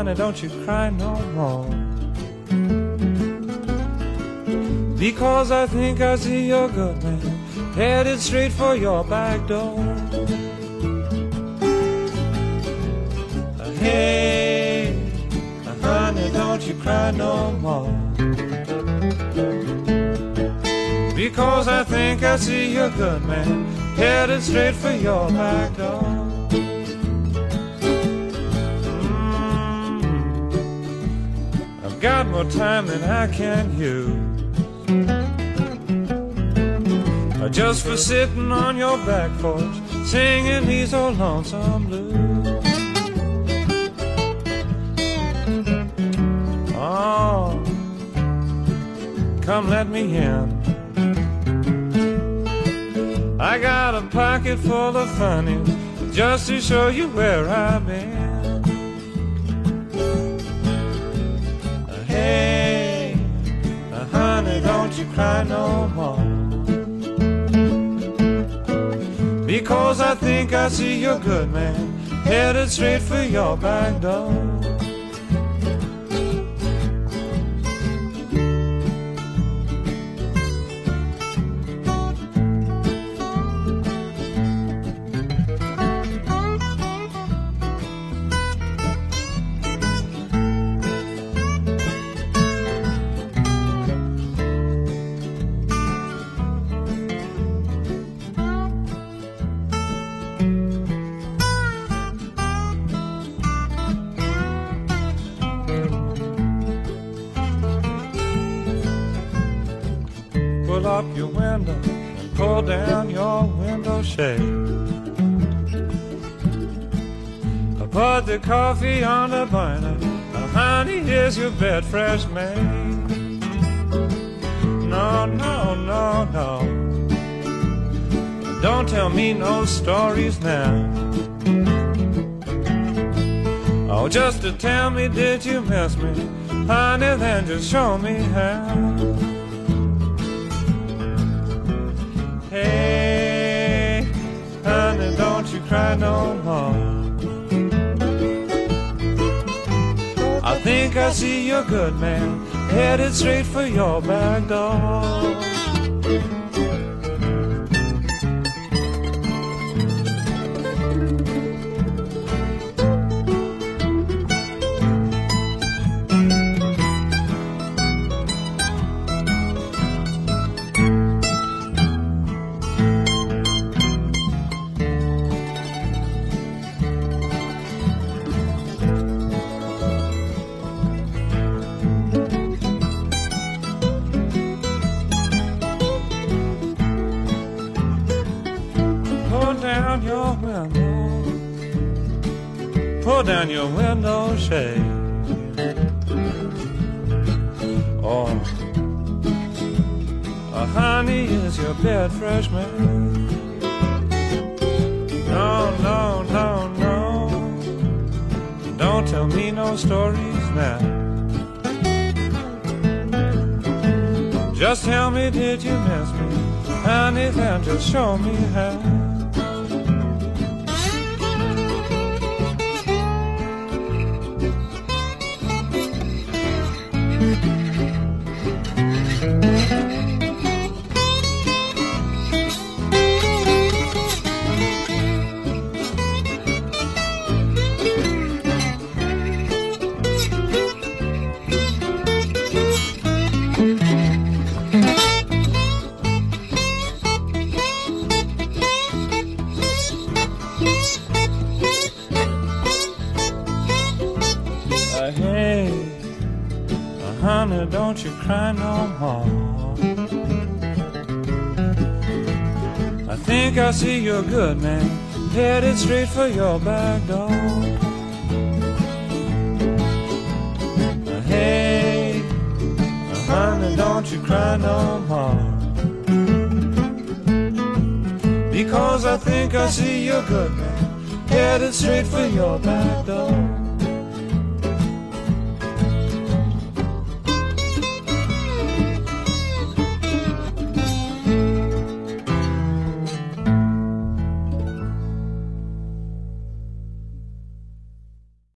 honey, don't you cry no more. Because I think I see your good man headed straight for your back door. Hey, honey, don't you cry no more. Because I think I see your good man headed straight for your back door. I've got more time than I can use, just for sitting on your back porch, singing these old lonesome blues. Oh, come let me in. I got a pocket full of funnies just to show you where I've been. Hey, honey, don't you cry no more. Because I think I see your good man headed straight for your back door. Pull up your window and pull down your window shade. Put the coffee on the burner. Now, honey, here's your bed fresh made. No, no, no, no, don't tell me no stories now. Oh, just to tell me, did you miss me? Honey, then just show me how. Hey, honey, don't you cry no more. I think I see your good man headed straight for your back door. Down your window, pull down your window shade. Oh, honey, is your bed fresh made? No, no, no, no, don't tell me no stories now. Just tell me, did you miss me? Honey, then just show me how. Hey, honey, don't you cry no more. I think I see your good man headed straight for your back door. Hey, honey, don't you cry no more. Because I think I see your good man headed straight for your back door.